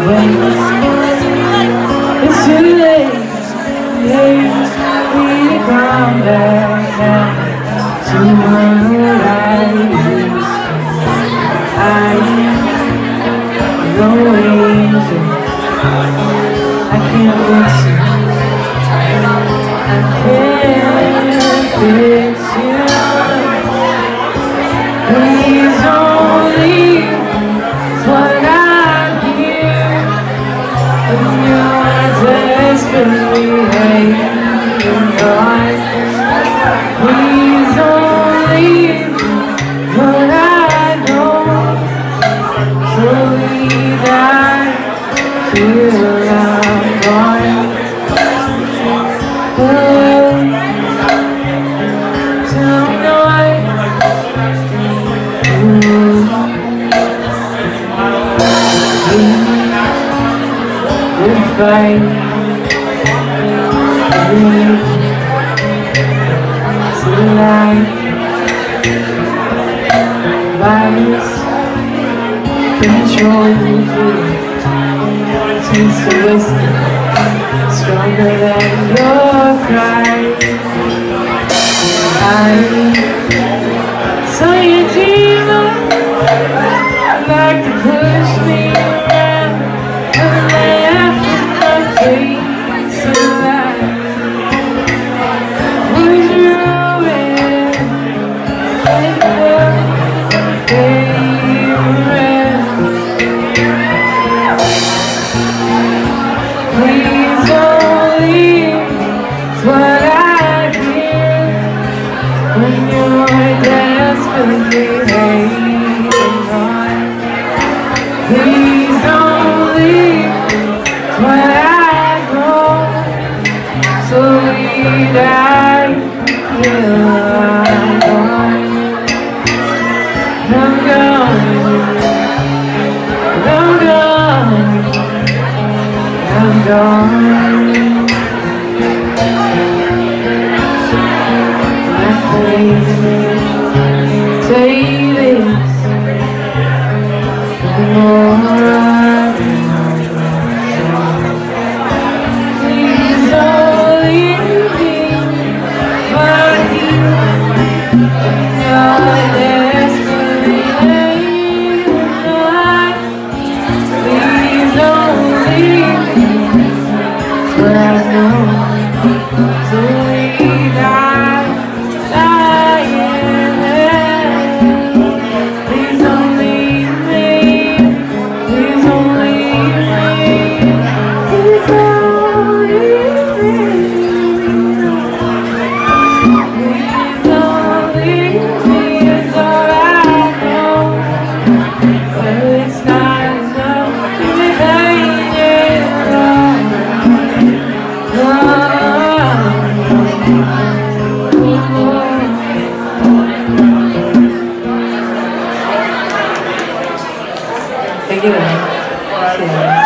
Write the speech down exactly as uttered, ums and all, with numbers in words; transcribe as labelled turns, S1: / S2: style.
S1: It's too late, late for me to come back now to what I used to. I am no angel, I can't fix you, I can't fix you. Please don't leave, it's what I hear when you're desperately hanging on. Please don't leave, but I know slowly die till I'm gone. Oh, till I'm gone. Goodbye. Tonight, vice control you. Taste of whiskey, stronger than your pride. I saw you dreamer, like to push me around and laugh in my face alive. Push you around, and please don't leave, it's what I hear when you're desperately hanging on. Please don't leave, it's what I know, so we die till I'm gone. I'm gone, I'm gone, I'm gone. My favorite, say this, the more I please don't leave me, but you are desperately hanging on. Please don't leave me, but I know so we die, dying. Please don't leave me, please don't leave me, please don't leave me, please don't leave me. It's all I know, but it's not enough to be hanging on. Thank you.